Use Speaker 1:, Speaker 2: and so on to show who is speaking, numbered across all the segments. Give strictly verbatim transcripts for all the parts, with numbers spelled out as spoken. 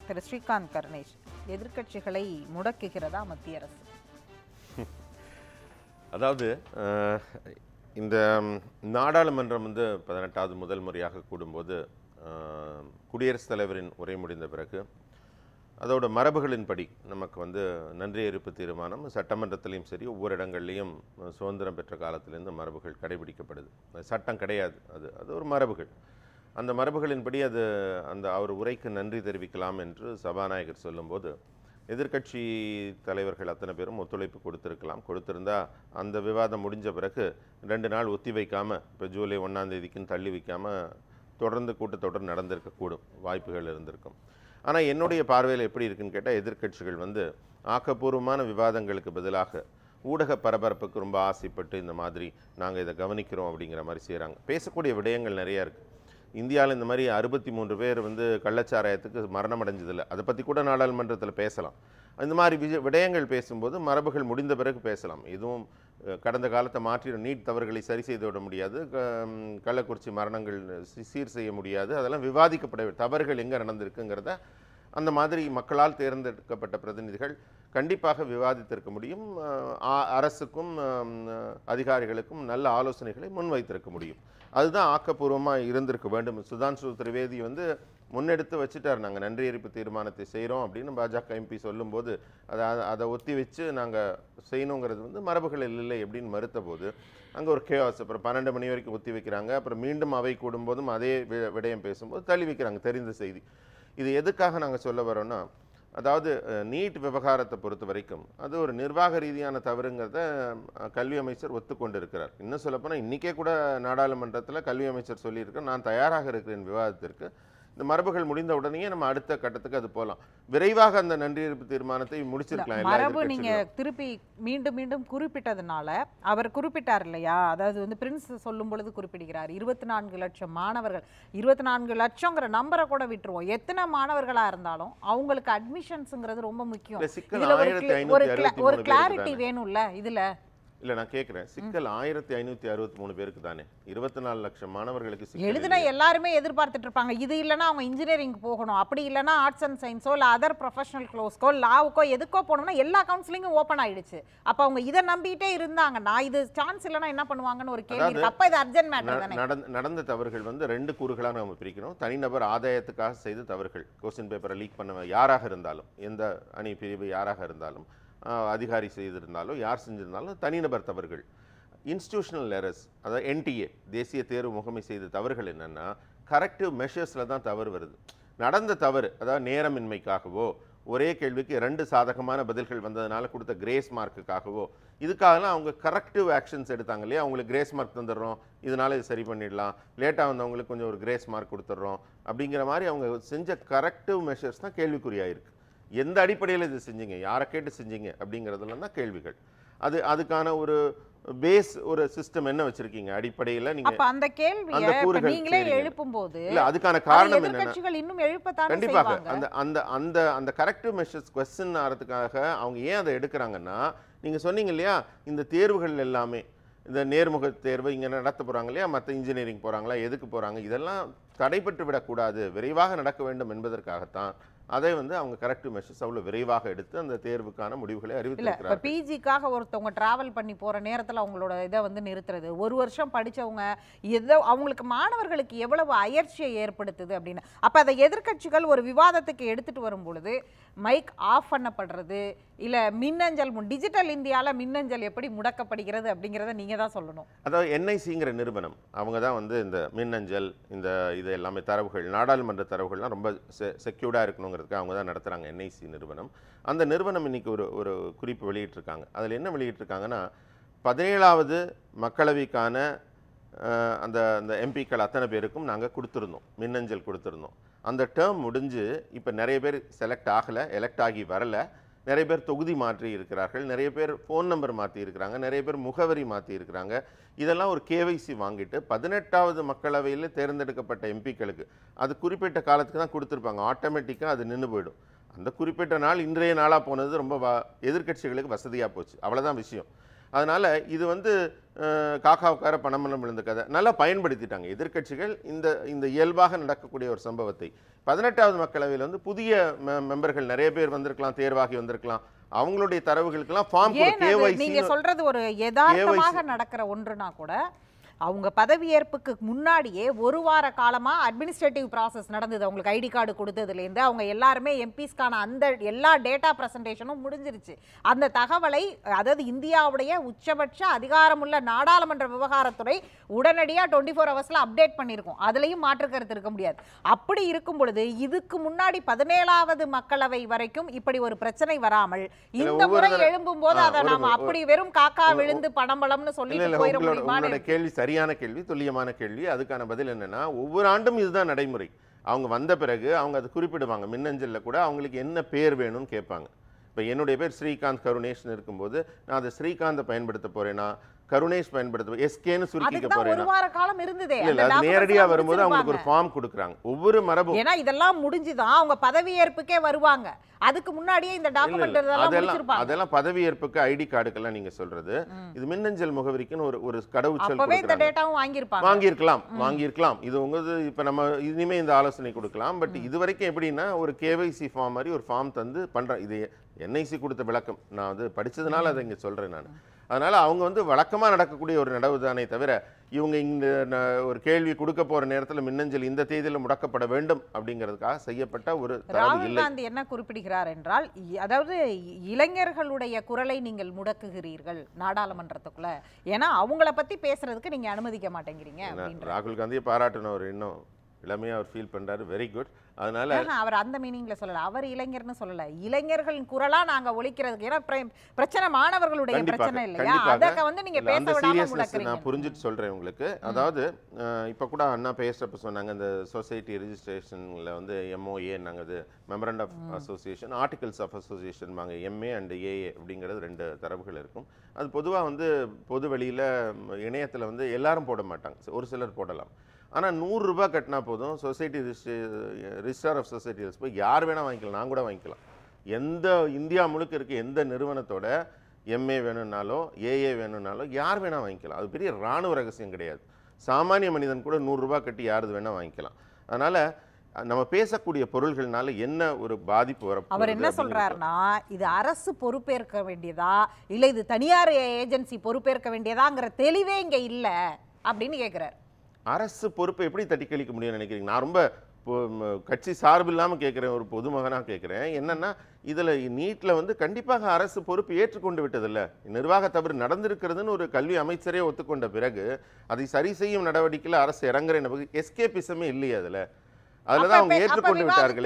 Speaker 1: திரு ஸ்ரீகாந்த் கருணேஷ், எதிர்க்கட்சிகளை முடக்குகிறதா மத்திய அரசு?
Speaker 2: அதாவது இந்த நாடாளுமன்றம் வந்து பதினெட்டாவது முதல் முறையாக கூடும்போது குடியரசுத் தலைவரின் உரை முடிந்த பிறகு அதோட மரபுகளின்படி நமக்கு வந்து நன்றியறிப்பு தீர்மானம் சட்டமன்றத்திலையும் சரி ஒவ்வொரு இடங்கள்லையும் சுதந்திரம் பெற்ற காலத்திலேருந்து மரபுகள் கடைபிடிக்கப்படுது. சட்டம் கிடையாது, அது அது ஒரு மரபுகள். அந்த மரபுகளின்படி அது அந்த அவர் உரைக்கு நன்றி தெரிவிக்கலாம் என்று சபாநாயகர் சொல்லும்போது எதிர்க்கட்சி தலைவர்கள் அத்தனை பேரும் ஒத்துழைப்பு கொடுத்துருக்கலாம். கொடுத்திருந்தா அந்த விவாதம் முடிஞ்ச பிறகு ரெண்டு நாள் ஒத்தி வைக்காமல் இப்போ ஜூலை ஒன்றாம் தேதிக்குன்னு தள்ளி வைக்காமல் தொடர்ந்து கூட்டத்தொடர் நடந்திருக்கக்கூடும், வாய்ப்புகள் இருந்திருக்கும். ஆனால் என்னுடைய பார்வையில் எப்படி இருக்குன்னு கேட்டால், எதிர்க்கட்சிகள் வந்து ஆக்கப்பூர்வமான விவாதங்களுக்கு பதிலாக ஊடக பரபரப்புக்கு ரொம்ப ஆசைப்பட்டு இந்த மாதிரி நாங்கள் இதை கவனிக்கிறோம் அப்படிங்கிற மாதிரி செய்கிறாங்க. பேசக்கூடிய விடயங்கள் நிறையா இருக்குது. இந்தியாவில் இந்த மாதிரி அறுபத்தி மூன்று பேர் வந்து கள்ளச்சாராயத்துக்கு மரணம் அடைஞ்சதில்லை, அதை பற்றி கூட நாடாளுமன்றத்தில் பேசலாம். இந்த மாதிரி விஜ விடயங்கள் பேசும்போது மரபுகள் முடிந்த பிறகு பேசலாம். எதுவும் கடந்த காலத்தை மாற்றி நீட் தவறுகளை சரி செய்து விட முடியாது, கள்ளக்குறிச்சி மரணங்கள் சீர் செய்ய முடியாது, அதெல்லாம் விவாதிக்கப்பட தவறுகள் எங்கே நடந்திருக்குங்கிறத அந்த மாதிரி மக்களால் தேர்ந்தெடுக்கப்பட்ட பிரதிநிதிகள் கண்டிப்பாக விவாதித்திருக்க முடியும். அரசுக்கும் அதிகாரிகளுக்கும் நல்ல ஆலோசனைகளை முன்வைத்திருக்க முடியும். அதுதான் ஆக்கப்பூர்வமாக இருந்திருக்க வேண்டும். சுதான்சு திரிவேதி வந்து முன்னெடுத்து வச்சுட்டார், நாங்கள் நன்றியறிப்பு தீர்மானத்தை செய்கிறோம் அப்படின்னு பாஜக எம்பி சொல்லும்போது அதை அதை ஒத்தி வச்சு நாங்கள் செய்யணுங்கிறது வந்து மரபுகளில் இல்லை அப்படின்னு மறுத்த போது அங்கே ஒரு கேவாஸ். அப்புறம் பன்னெண்டு மணி வரைக்கும் ஒத்தி வைக்கிறாங்க. அப்புறம் மீண்டும் அவை கூடும்போதும் அதே விடயம் பேசும்போது தள்ளி வைக்கிறாங்க. தெரிந்த செய்தி. இது எதுக்காக நாங்கள் சொல்ல வரோன்னா, அதாவது நீட் விவகாரத்தை பொறுத்த வரைக்கும் அது ஒரு நிர்வாக ரீதியான தவறுங்கிறத கல்வி அமைச்சர் ஒத்துக்கொண்டு இருக்கிறார். இன்னும் சொல்லப்போனால் இன்றைக்கே கூட நாடாளுமன்றத்தில் கல்வி அமைச்சர் சொல்லியிருக்க, நான் தயாராக இருக்கிறேன் விவாதத்திற்கு. இந்த மரபுகள் முடிந்த உடனே நம்ம அடுத்த கட்டத்துக்கு அது போகலாம். விரைவாக அந்த நன்றியறிப்பு தீர்மானத்தை முடிச்சிருக்கலாம்.
Speaker 1: மரபு நீங்க திருப்பி மீண்டும் மீண்டும் குறிப்பிட்டதுனால அவர் குறிப்பிட்டார் இல்லையா, அதாவது வந்து பிரின்ஸ் சொல்லும் பொழுது குறிப்பிடுகிறார் இருபத்தி நான்கு லட்சம் மாணவர்கள். இருபத்தி நான்கு லட்சங்கிற நம்பரை கூட விட்டுருவோம், எத்தனை மாணவர்களா இருந்தாலும் அவங்களுக்கு அட்மிஷன்ஸ்ங்கிறது ரொம்ப முக்கியம். ஒரு கிளாரிட்டி வேணும்ல இதுல.
Speaker 2: இல்லை, நான் கேட்குறேன், சிக்கல் ஆயிரத்தி ஐநூற்றி அறுபத்தி மூணு பேருக்கு தானே, இருபத்தி நாலு லட்சம் மாணவர்களுக்கு
Speaker 1: எழுதுனா எல்லாருமே எதிர்பார்த்துட்டு இருப்பாங்க. இது இல்லைன்னா அவங்க இன்ஜினியரிங் போகணும், அப்படி இல்லைன்னா ஆர்ட்ஸ் அண்ட் சயின்ஸோ இல்லை அதர் ப்ரொஃபஷனல் கோர்ஸ்க்கோ லாவுக்கோ எதுக்கோ போகணும்னா எல்லா கவுன்சிலிங்கும் ஓப்பன் ஆயிடுச்சு. அப்போ அவங்க இதை நம்பிட்டே இருந்தாங்க, நான் இது சான்ஸ் இல்லைன்னா என்ன பண்ணுவாங்கன்னு ஒரு கேள்வி. அப்போ இது அர்ஜென்ட் மேட்டர் தானே.
Speaker 2: நடந்த தவறுகள் வந்து ரெண்டு கூறுகளாக நம்ம பிரிக்கணும். தனிநபர் ஆதாயத்துக்காக செய்த தவறுகள், கொஸ்டின் பேப்பரை லீக் பண்ண யாராக இருந்தாலும், எந்த அணி பிரிவு யாராக இருந்தாலும், அதிகாரி செய்திருந்தாலும் யார் செஞ்சிருந்தாலும் தனிநபர் தவறுகள். இன்ஸ்டிடியூஷனல் எரர்ஸ், அதாவது என்டிஏ தேசிய தேர்வு முகமை செய்த தவறுகள் என்னென்னா கரெக்டிவ் மெஷர்ஸில் தான் தவறு வருது. நடந்த தவறு, அதாவது நேரமின்மைக்காகவோ ஒரே கேள்விக்கு ரெண்டு சாதகமான பதில்கள் வந்ததுனால கொடுத்த கிரேஸ் மார்க்குக்காகவோ இதுக்காகலாம் அவங்க கரெக்டிவ் ஆக்ஷன்ஸ் எடுத்தாங்க இல்லையா. அவங்களுக்கு கிரேஸ் மார்க் தந்துடுறோம், இதனால் இது சரி பண்ணிடலாம், லேட்டாக வந்தவங்களுக்கு கொஞ்சம் ஒரு கிரேஸ் மார்க் கொடுத்துட்றோம் அப்படிங்கிற மாதிரி அவங்க செஞ்ச கரெக்டிவ் மெஷர்ஸ் தான் கேள்விக்குறியாயிருக்கு. எந்த அடிப்படையில் இது செஞ்சீங்க, யாரை கேட்டு செஞ்சீங்க அப்படிங்கிறதுல தான் கேள்விகள். அது அதுக்கான ஒரு பேஸ், ஒரு சிஸ்டம் என்ன வச்சிருக்கீங்க அடிப்படையில் நீங்க
Speaker 1: அந்த கேள்வியை நீங்களே எழுப்பும்போது
Speaker 2: இல்ல அதுக்கான காரணம் என்னன்னா
Speaker 1: இன்னும் எழுப்பத்தான்
Speaker 2: கண்டிப்பாக அந்த அந்த அந்த அந்த கரெக்டிவ் மெஷர்ஸ் क्वेश्चन ஆறதுக்காக அவங்க ஏன் அதை எடுக்கிறாங்கன்னா, நீங்க சொன்னீங்க இல்லையா, இந்த தேர்வுகள் எல்லாமே இந்த நேர்முக தேர்வு இங்கே நடத்த போகிறாங்க இல்லையா, மற்ற இன்ஜினியரிங் போகிறாங்களா, எதுக்கு போகிறாங்க, இதெல்லாம் தடைப்பட்டு விடக்கூடாது, விரைவாக நடக்க வேண்டும் என்பதற்காகத்தான் அதை வந்து அவங்க கரெக்டிவ் மெஷர்ஸ் அவ்வளோ விரைவாக எடுத்து அந்த தேர்வுக்கான முடிவுகளை அறிவித்திருக்கிறாங்க.
Speaker 1: இப்போ பிஜிக்காக ஒருத்தவங்க டிராவல் பண்ணி போகிற நேரத்தில் அவங்களோட இதை வந்து நிறுத்துறது, ஒரு வருஷம் படித்தவங்க எதோ அவங்களுக்கு மாணவர்களுக்கு எவ்வளவு அயற்சியை ஏற்படுத்துது அப்படின்னு. அப்போ அதை எதிர்க்கட்சிகள் ஒரு விவாதத்துக்கு எடுத்துகிட்டு வரும் பொழுது மைக் ஆஃப் பண்ணப்படுறது, இல்லை மின்னஞ்சல் டிஜிட்டல் இந்தியாவில் மின்னஞ்சல் எப்படி முடக்கப்படுகிறது அப்படிங்கிறத நீங்கள் தான் சொல்லணும்.
Speaker 2: அதாவது என்ஐசிங்கிற நிறுவனம் அவங்க தான் வந்து இந்த மின்னஞ்சல் இந்த இது எல்லாமே தரவுகள், நாடாளுமன்ற தரவுகள்லாம் ரொம்ப செ செக்யூர்டாக இருக்கணுங்கிறதுக்கு அவங்க தான் நடத்துகிறாங்க என்ஐசி நிறுவனம். அந்த நிறுவனம் இன்றைக்கி ஒரு ஒரு குறிப்பு வெளியிட்டிருக்காங்க. அதில் என்ன வெளியிட்டிருக்காங்கன்னா, பதினேழாவது மக்களவைக்கான அந்த அந்த எம்பிக்கள் அத்தனை பேருக்கும் நாங்கள் கொடுத்துருந்தோம், மின்னஞ்சல் கொடுத்துருந்தோம். அந்த டேர்ம் முடிஞ்சு இப்போ நிறைய பேர் செலக்ட் ஆகலை, எலெக்ட் ஆகி வரலை, நிறைய பேர் தொகுதி மாற்றி இருக்கிறார்கள், நிறைய பேர் ஃபோன் நம்பர் மாற்றி இருக்கிறாங்க, நிறைய பேர் முகவரி மாற்றி இருக்கிறாங்க. இதெல்லாம் ஒரு கேவைசி வாங்கிட்டு பதினெட்டாவது மக்களவையில் தேர்ந்தெடுக்கப்பட்ட எம்பிக்களுக்கு அது குறிப்பிட்ட காலத்துக்கு தான் கொடுத்துருப்பாங்க, ஆட்டோமேட்டிக்காக அது நின்று போயிடும். அந்த குறிப்பிட்ட நாள் இன்றைய நாளாக போனது ரொம்ப வ எதிர்க்கட்சிகளுக்கு வசதியாக போச்சு, அவ்வளோதான் விஷயம். அதனால இது வந்து காக்காவுக்கார பணமரம் விழுந்த கதை நல்லா பயன்படுத்திட்டாங்க எதிர்க்கட்சிகள் இந்த இந்த இயல்பாக நடக்கக்கூடிய ஒரு சம்பவத்தை. பதினெட்டாவது மக்களவையில் வந்து புதிய மெம்பர்கள் நிறைய பேர் வந்திருக்கலாம், தேர்வாகி வந்திருக்கலாம், அவங்களுடைய தரவுகளுக்கெல்லாம் ஃபார்ம் கேஒய்சி.
Speaker 1: நீங்க சொல்றது ஒரு யதார்த்தமாக நடக்கிற ஒன்றுனா கூட அவங்க பதவியேற்புக்கு முன்னாடியே ஒரு வார காலமா அட்மினிஸ்ட்ரேட்டிவ் ப்ராசஸ் நடந்தது. அவங்களுக்கு ஐடி கார்டு கொடுத்ததுலேருந்து அவங்க எல்லாருமே எம்பிஸ்க்கான அந்த எல்லா டேட்டா ப்ரெசன்டேஷனும் முடிஞ்சிருச்சு. அந்த தகவலை அதாவது இந்தியாவுடைய உச்சபட்ச அதிகாரமுள்ள நாடாளுமன்ற விவகாரத்துறை உடனடியாக டுவெண்ட்டி ஃபோர் ஹவர்ஸ்ல அப்டேட் பண்ணியிருக்கோம். அதுலேயும் மாற்று கருத்து இருக்க முடியாது. அப்படி இருக்கும் பொழுது இதுக்கு முன்னாடி பதினேழாவது மக்களவை வரைக்கும் இப்படி ஒரு பிரச்சனை வராமல் இந்த முறை எழும்பும் போது அதை நாம அப்படி வெறும் காக்கா விழுந்து பணம்பளம்னு சொல்லி போயிட முடியுமா?
Speaker 2: கேள்வி சரியான கேள்வி, துல்லியமான கேள்வி. அதுக்கான பதில் என்னன்னா, ஒவ்வொரு ஆண்டும் இதுதான் நடைமுறை. அவங்க வந்த பிறகு அவங்க அதை குறிப்பிடுவாங்க. மின்னஞ்சல்ல கூட அவங்களுக்கு என்ன பேர் வேணும்னு கேட்பாங்க. இப்போ என்னுடைய பேர் ஸ்ரீகாந்த் கருணேஷ்னு இருக்கும்போது நான் அதை ஸ்ரீகாந்தை பயன்படுத்த போறேன்னா, கருணேஷ் பயன்படுத்த எஸ்கேன்னு சுருக்கிக்க போறேன்.
Speaker 1: ஒரு வார காலம் இருந்ததே.
Speaker 2: இல்ல அது நேரடியா வரும்போது அவங்களுக்கு ஒரு ஃபார்ம் கொடுக்குறாங்க. ஒவ்வொரு மரபும்
Speaker 1: ஏன்னா இதெல்லாம் முடிஞ்சுதான் அவங்க பதவியேற்புக்கே வருவாங்க. அதுக்கு முன்னாடியே இந்த டாக்குமெண்ட் இதெல்லாம் முடிச்சிருப்பாங்க.
Speaker 2: அதெல்லாம் பதவியேற்புக்கு ஐடி கார்டுக்கெல்லாம் நீங்க சொல்றது. இது மின்னஞ்சல் முகவரிக்குன்னு ஒரு ஒரு கடவுச்சொல்
Speaker 1: அப்பவே இந்த டேட்டாவும் வாங்கியிருப்பாங்க.
Speaker 2: வாங்கியிருக்கலாம் வாங்கியிருக்கலாம் இது உங்க இப்ப நம்ம இனிமே இந்த ஆலோசனை கொடுக்கலாம். பட் இது வரைக்கும் எப்படின்னா ஒரு கேஒய்சி ஃபார்ம் மாதிரி ஒரு ஃபார்ம் தந்து பண்றேன். இது என்ஐசி கொடுத்த விளக்கம். நான் வந்து படிச்சதுனால அதை இங்க சொல்றேன் நான். அதனால அவங்க வந்து வழக்கமா நடக்கக்கூடிய ஒரு நடவு தானே தவிர இவங்க இந்த ஒரு கேள்வி கொடுக்க போற நேரத்தில் மின்னஞ்சல் இந்த தேதியில முடக்கப்பட வேண்டும் அப்படிங்கிறதுக்காக செய்யப்பட்ட ஒரு தரவு இல்லை.
Speaker 1: ராகுல் காந்தி என்ன குறிப்பிடுகிறார் என்றால், அதாவது இளைஞர்களுடைய குரலை நீங்கள் முடக்குகிறீர்கள் நாடாளுமன்றத்துக்குள்ள, ஏன்னா அவங்கள பத்தி பேசுறதுக்கு நீங்க அனுமதிக்க மாட்டேங்கிறீங்க.
Speaker 2: ராகுல் காந்தியை பாராட்டினவர் இன்னும் இளமையா அவர் ஃபீல் பண்றாரு. Very good. அதனால
Speaker 1: அவர் அந்த மீனிங்ல சொல்லல, அவர் இளைஞர்னு சொல்லல, இளைஞர்களின் குரலா நாங்க ஒலிக்கிறதுக்கு. ஏன்னா பிரச்சனை மாணவர்களுடைய பிரச்சனை இல்லையா, அதக்க வந்து நீங்க பேச விடாம முடக்குறீங்க.
Speaker 2: நான் புரிஞ்சிட்டு சொல்றேன் உங்களுக்கு. அதாவது இப்ப கூட அண்ணா பேசுறப்ப சொன்னாங்க இந்த சொசைட்டி ரெஜிஸ்ட்ரேஷன்ல வந்து எம்ஓஏ நாங்க அது memorandum of association, articles of association வாங்க எம்ஏ அண்ட் ஏஏ அப்படிங்கிறது ரெண்டு தரவுகள் இருக்கும். அது பொதுவா வந்து பொது வெளியில இணையத்துல வந்து எல்லாரும் போட மாட்டாங்க, ஒரு சிலர் போடலாம். ஆனால் நூறுரூபா கட்டினா போதும் சொசைட்டி ரிஜிஸ்டர் ஆஃப் சொசைட்டிஸ் போய் யார் வேணால் வாங்கிக்கலாம். நான் கூட வாங்கிக்கலாம். எந்த இந்தியா முழுக்க இருக்க எந்த நிறுவனத்தோட எம்ஏ வேணும்னாலோ ஏஏ வேணும்னாலோ யார் வேணால் வாங்கிக்கலாம். அது பெரிய இராணுவ ரகசியம் கிடையாது. சாமானிய மனிதன் கூட நூறுரூபா கட்டி யாரு வேணால் வாங்கிக்கலாம். அதனால் நம்ம பேசக்கூடிய பொருள்கள்னால என்ன ஒரு பாதிப்பு வர
Speaker 1: அவர் என்ன சொல்றாருன்னா, இது அரசு பொறுப்பேற்க வேண்டியதா இல்லை இது தனியார் ஏஜென்சி பொறுப்பேற்க வேண்டியதாங்கிற தெளிவே இங்கே இல்லை அப்படின்னு கேட்குறாரு.
Speaker 2: அரசு பொறுப்பை எப்படி தட்டி கழிக்க முடியும்னு நினைக்கிறீங்க? நான் ரொம்ப கட்சி சார்பு இல்லாமல் கேட்குறேன், ஒரு பொதுமகனாக கேட்குறேன். என்னன்னா இதில் நீட்டில் வந்து கண்டிப்பாக அரசு பொறுப்பு ஏற்றுக்கொண்டு விட்டதில்லை. நிர்வாக தவறு நடந்திருக்கிறதுன்னு ஒரு கல்வி அமைச்சரே ஒத்துக்கொண்ட பிறகு அதை சரி செய்யும் நடவடிக்கையில் அரசு இறங்குற எஸ்கேபிசமே இல்லையே அதில். அதுலதான் அவங்க ஏற்றுக்கொண்டு விட்டார்களே.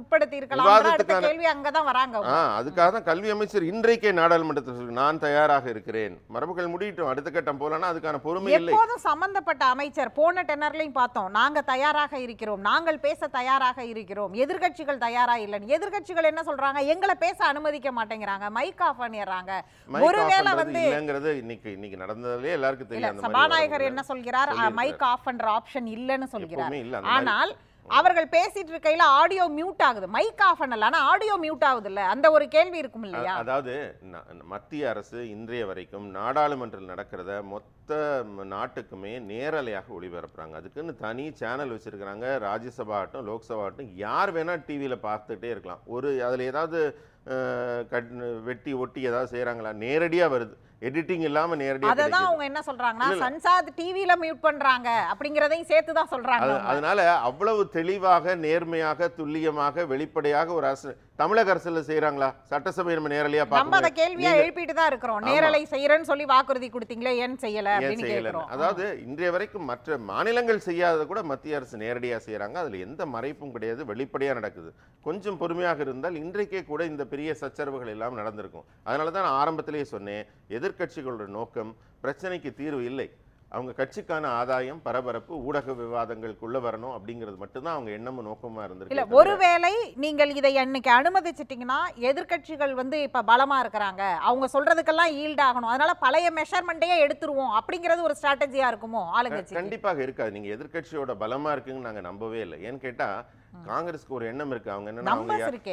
Speaker 2: அதுக்காக தான் கல்வி அமைச்சர் இன்றைக்கே நாடாளுமன்றத்தில் நான் தயாராக இருக்கிறேன், மரபுகள் முடியட்டும், அடுத்த கட்டம் போலனா அதுக்கான பொறுமை இல்லை.
Speaker 1: எப்போதும் சம்பந்தப்பட்ட அமைச்சர் போன டெனர்லையும் பார்த்தோம், நாங்க தயாராக இருக்கிறோம், நாங்கள் பேச தயாராக இருக்கிறோம், எதிர்கட்சிகள் தயாரா இல்லைன்னு. எதிர்கட்சிகள் என்ன சொல்றாங்க, எங்களை பேச அனுமதிக்க மாட்டேங்கிறாங்க, மைக் ஆஃப் பண்ணிடுறாங்க. ஒருவேளை வந்து
Speaker 2: இல்லங்கிறது இன்னைக்கு இன்னைக்கு நடந்ததுலயே எல்லாருக்கும் தெரியும்.
Speaker 1: சபாநாயகர் என்ன சொல்கிறார், மைக் ஆஃப் பண்ற ஆப்ஷன் இல்லைன்னு சொல்கிறார். ஆனால் அவர்கள் பேசிட்டு இருக்கையில ஆடியோ மியூட் ஆகுது, மைக் ஆஃப் பண்ணல, ஆனா ஆடியோ மியூட் ஆகுது இல்ல, அந்த ஒரு கேள்வி இருக்கும் இல்லையா?
Speaker 2: அதாவது மத்திய அரசு இன்றைய வரைக்கும் நாடாளுமன்றத்தில் நடக்கிறத மொத்த நாட்டுக்குமே நேரலையாக ஒளிபரப்புறாங்க. அதுக்குன்னு தனி சேனல் வச்சிருக்கிறாங்க. ராஜ்யசபா ஆகட்டும் லோக்சபா ஆகட்டும் யார் வேணா டிவியில பார்த்துட்டே இருக்கலாம். ஒரு அதுல ஏதாவது வெட்டி ஒட்டி ஏதாவது செய்யறாங்களா? நேரடியா வருது, எடிட்டிங் இல்லாம நேரடியா.
Speaker 1: அததான் அவங்க என்ன சொல்றாங்கன்னா, சன்சாத் டிவில மியூட் பண்றாங்க அப்படிங்கறதையும் சேர்த்து தான் சொல்றாங்க.
Speaker 2: அதனால அவ்வளவு தெளிவாக நேர்மையாக துல்லியமாக வெளிப்படையாக ஒரு அரசு தமிழக அரசுல செய்யறாங்களா? சட்டசபை நம்ம நேரலையா
Speaker 1: பார்க்கணும். நம்ம அத கேள்வியா எழுப்பிட்டு தான் இருக்கிறோம். நேரலை செய்யறேன்னு சொல்லி வாக்குறுதி கொடுத்தீங்களே, ஏன் செய்யல அப்படின்னு கேக்குறோம்.
Speaker 2: அதாவது இன்றைய வரைக்கும் மற்ற மாநிலங்கள் செய்யாதத கூட மத்திய அரசு நேரடியா செய்யறாங்க. அதுல எந்த மறைப்பும் கிடையாது, வெளிப்படையா நடக்குது. கொஞ்சம் பொறுமையாக இருந்தால் இன்றைக்கே கூட இந்த பெரிய சச்சரவுகள் எல்லாம் நடந்திருக்கும். அதனால தான் நான் ஆரம்பத்திலேயே சொன்னேன், எதிர்க்கட்சிகளோட நோக்கம் பிரச்சனைக்கு தீர்வு இல்லை, அவங்க கட்சிக்கான ஆதாயம் பரபரப்பு ஊடக விவாதங்களுக்குள்ள வரணும் அப்படிங்கிறது மட்டும்தான் அவங்க எண்ணமும் நோக்கமா இருந்திருக்கு.
Speaker 1: ஒருவேளை நீங்கள் இதை அன்னைக்கு அனுமதிச்சிட்டீங்கன்னா எதிர்க்கட்சிகள் வந்து இப்ப பலமா இருக்கிறாங்க, அவங்க சொல்றதுக்கெல்லாம் ஈல்ட் ஆகணும், அதனால பழைய மெஷர்மெண்ட்டையே எடுத்துருவோம் அப்படிங்கிறது ஒரு ஸ்ட்ராட்டஜியா இருக்குமோ ஆளுங்கட்சி?
Speaker 2: கண்டிப்பாக இருக்காது. நீங்க எதிர்க்கட்சியோட பலமா இருக்குன்னு நாங்க நம்பவே இல்லை. ஏன்னு கேட்டா காங்கிரஸ்க்கு ஒரு எண்ணம் இருக்கு. அவங்க என்ன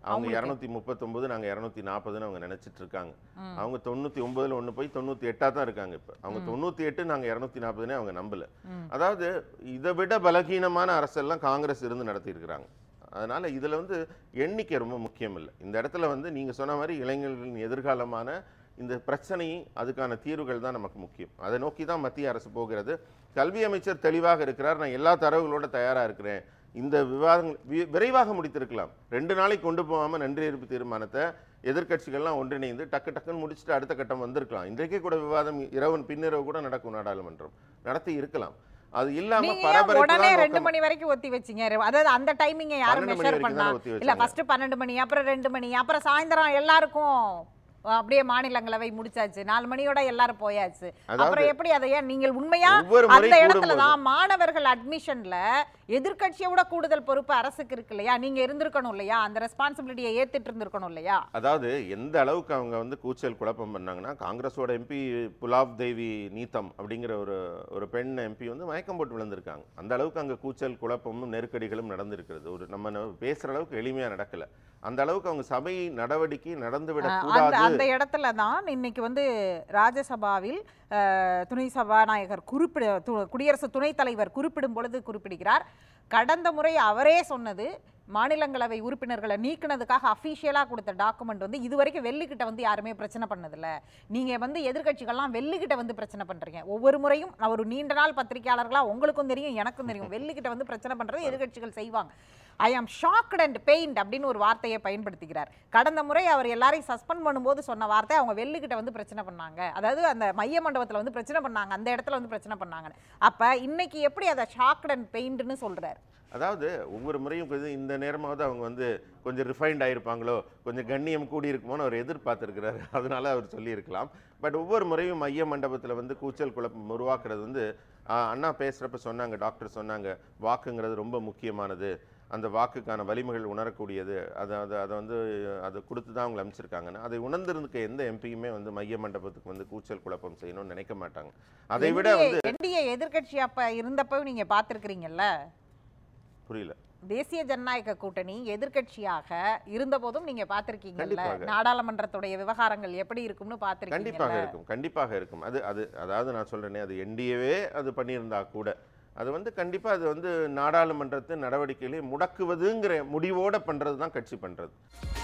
Speaker 2: அவங்க இருநூத்தி முப்பத்தொன்பது நாங்க இருநூத்தி நாற்பதுன்னு அவங்க நினைச்சிட்டு இருக்காங்க. அவங்க தொண்ணூத்தி ஒன்பதுல ஒண்ணு போய் தொண்ணூத்தி எட்டா தான் இருக்காங்க இப்ப. அவங்க தொண்ணூத்தி எட்டு நாங்க இருநூத்தி நாற்பதுனே அவங்க நம்பல. அதாவது இதை விட பலகீனமான அரசெல்லாம் காங்கிரஸ் இருந்து நடத்தி இருக்கிறாங்க. அதனால இதுல வந்து எண்ணிக்கை ரொம்ப முக்கியம் இல்லை. இந்த இடத்துல வந்து நீங்க சொன்ன மாதிரி இளைஞர்களின் எதிர்காலமான இந்த பிரச்சனை, அதுக்கான தீர்வுகள் தான் நமக்கு முக்கியம். அதை நோக்கி தான் மத்திய அரசு போகிறது. கல்வி அமைச்சர் தெளிவாக இருக்கிறார். நான் எல்லா தரவுகளோட தயாரா இருக்கிறேன். இந்த விவாதங்கள் விரைவாக முடித்திருக்கலாம். ரெண்டு நாளைக்கு கொண்டு போகாம நன்றி அறிவிப்பு தீர்மானத்தை எதிர்க்கட்சிகள்லாம் ஒன்றிணைந்து டக்கு டக்குன்னு முடிச்சுட்டு அடுத்த கட்டம் வந்திருக்கலாம். இன்றைக்கே கூட விவாதம் இரவு பின்னிரவு கூட நடக்கும். நாடாளுமன்றம் நடத்தி இருக்கலாம். அது இல்லாம
Speaker 1: உடனே ரெண்டு மணி வரைக்கும் ஒத்தி வச்சீங்க. அதாவது அந்த டைமிங்கை யாரும் மெஷர் பண்ணா இல்ல. ஃபர்ஸ்ட் பன்னெண்டு மணி, அப்புறம் ரெண்டு மணி, அப்புறம் சாயந்தரம் எல்லாருக்கும் அப்படியே மாநிலங்களவை முடிச்சாச்சு. நாலு மணியோட எல்லாரும் போயாச்சு. அப்புறம் எப்படி அதை ஏன் நீங்கள் உண்மையா அந்த இடத்துலதான் மாணவர்கள் அட்மிஷன்ல எதிர்கட்சியோட கூடுதல் பொறுப்பு அரசுக்கு இருக்கு இல்லையா? நீங்க இருந்திருக்கணும் இல்லையா? அந்த ரெஸ்பான்சிபிலிட்டியை ஏத்துட்டு இருந்திருக்கணும் இல்லையா?
Speaker 2: அதாவது எந்த அளவுக்கு அவங்க வந்து கூச்சல் குழப்பம் பண்ணாங்கன்னா, காங்கிரஸோட எம்பி புலாவ் தேவி நீத்தம் அப்படிங்கிற ஒரு ஒரு பெண் எம்பி வந்து மயக்கம் போட்டு விழுந்திருக்காங்க. அந்த அளவுக்கு அங்க கூச்சல் குழப்பமும் நெருக்கடிகளும் நடந்திருக்கிறது. ஒரு நம்ம பேசுற அளவுக்கு எளிமையா நடக்கல. அந்த அளவுக்கு அவங்க சபை நடவடிக்கை நடந்துவிடக் கூடாது.
Speaker 1: அந்த இடத்துல தான் இன்னைக்கு வந்து ராஜ்யசபாவில் துணை சபாநாயகர் குறிப்பிட குடியரசு துணைத் தலைவர் குறிப்பிடும் பொழுது குறிப்பிடுகிறார், கடந்த முறை அவரே சொன்னது மாநிலங்களவை உறுப்பினர்களை நீக்கினதுக்காக அஃபீஷியலாக கொடுத்த டாக்குமெண்ட் வந்து இது வரைக்கும் வெள்ளிக்கிட்ட வந்து யாருமே பிரச்சனை பண்ணதில்லை. நீங்கள் வந்து எதிர்கட்சிகள்லாம் வெள்ளிக்கிட்ட வந்து பிரச்சனை பண்ணுறீங்க. ஒவ்வொரு முறையும் நான் ஒரு நீண்ட நாள் பத்திரிகையாளர்களாக உங்களுக்கும் தெரியும் எனக்கும் தெரியும், வெள்ளிக்கிட்ட வந்து பிரச்சனை பண்ணுறது எதிர்கட்சிகள் செய்வாங்க. ஐ ஆம் ஷாக்ட் அண்ட் பெயின்ட் அப்படின்னு ஒரு வார்த்தையை பயன்படுத்துகிறார். கடந்த முறை அவர் எல்லாரையும் சஸ்பெண்ட் பண்ணும்போது சொன்ன வார்த்தை அவங்க வெள்ளிக்கிட்ட வந்து பிரச்சனை பண்ணாங்க, அதாவது அந்த மைய மண்டபத்தில் வந்து பிரச்சனை பண்ணாங்க, அந்த இடத்துல வந்து பிரச்சனை பண்ணாங்கன்னு. அப்போ இன்னைக்கு எப்படி அதை ஷாக்ட் அண்ட் பெயிண்ட்னு சொல்கிறார்?
Speaker 2: அதாவது ஒவ்வொரு முறையும் இந்த நேரமாவது அவங்க வந்து கொஞ்சம் ரிஃபைண்ட் ஆகிருப்பாங்களோ, கொஞ்சம் கண்ணியம் கூடி இருக்குமோன்னு அவர் எதிர்பார்த்துருக்கிறாரு. அதனால அவர் சொல்லியிருக்கலாம். பட் ஒவ்வொரு முறையும் மைய மண்டபத்தில் வந்து கூச்சல் குழப்பம் உருவாக்குறது வந்து அண்ணா பேசுகிறப்ப சொன்னாங்க, டாக்டர் சொன்னாங்க, வாக்குங்கிறது ரொம்ப முக்கியமானது, அந்த வாக்குக்கான வலிமைகள் உணரக்கூடியது, அதை அதை அதை வந்து அதை கொடுத்து தான் அவங்க அமைச்சிருக்காங்கன்னு. அதை உணர்ந்திருக்க எந்த எம்பியுமே வந்து மைய மண்டபத்துக்கு வந்து கூச்சல் குழப்பம் செய்யணும்னு நினைக்க மாட்டாங்க. அதை விட வந்து
Speaker 1: என்டிஏ எதிர்கட்சி அப்ப இருந்தப்போ நீங்க பார்த்துருக்கிறீங்கல்ல,
Speaker 2: புரியல,
Speaker 1: தேசிய ஜனநாயக கூட்டணி எதிர்கட்சியாக இருந்த போதும் நீங்க பார்த்திருக்கீங்கல்ல, நாடாளுமன்றத்துடைய விவகாரங்கள் எப்படி இருக்கும்னு பார்த்திருக்கீங்க.
Speaker 2: கண்டிப்பாக இருக்கும், கண்டிப்பாக இருக்கும். அது அது அதாவது நான் சொல்றேனே, அது என்டிஏவே அது பண்ணியிருந்தா கூட அது வந்து கண்டிப்பா அது வந்து நாடாளுமன்றத்தின் நடவடிக்கைகளை முடக்குவதுங்கிற முடிவோட பண்றது தான் கட்சி பண்றது.